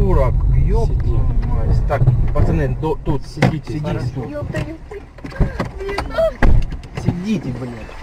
дурак, ёб твою мать. Так, пацаны, тут сидите. Сидите тут. Ёпта. Сидите, блядь.